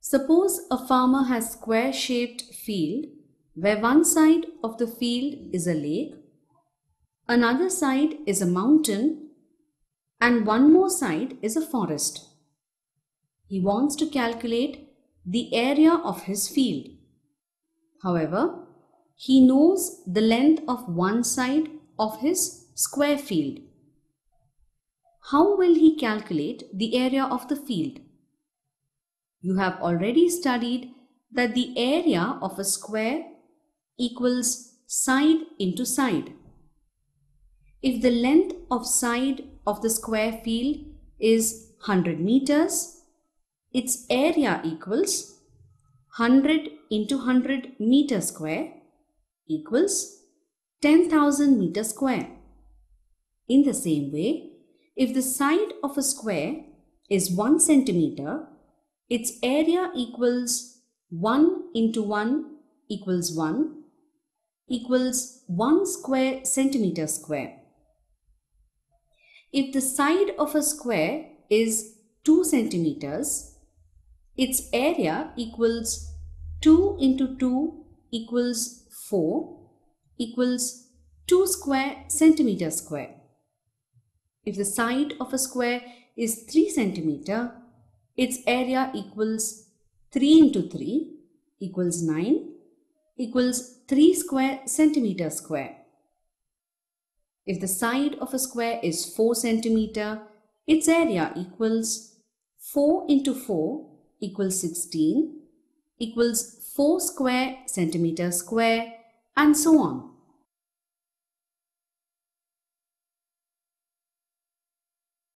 Suppose a farmer has square-shaped field where one side of the field is a lake, another side is a mountain, and one more side is a forest. He wants to calculate the area of his field. However, he knows the length of one side of his square field. How will he calculate the area of the field? You have already studied that the area of a square equals side into side. If the length of side of the square field is 100 meters, its area equals 100 into 100 meter square equals 10,000 meter square. In the same way, if the side of a square is 1 centimeter, its area equals 1 into 1 equals 1 equals 1 square centimeter square. If the side of a square is 2 centimeters, its area equals 2 into 2 equals 4 equals 2 square centimeter square. If the side of a square is 3 centimeter, its area equals 3 into 3 equals 9 equals 3 square centimeter square. If the side of a square is 4 centimeter, its area equals 4 into 4 equals 16 equals 4 square centimeter square, and so on.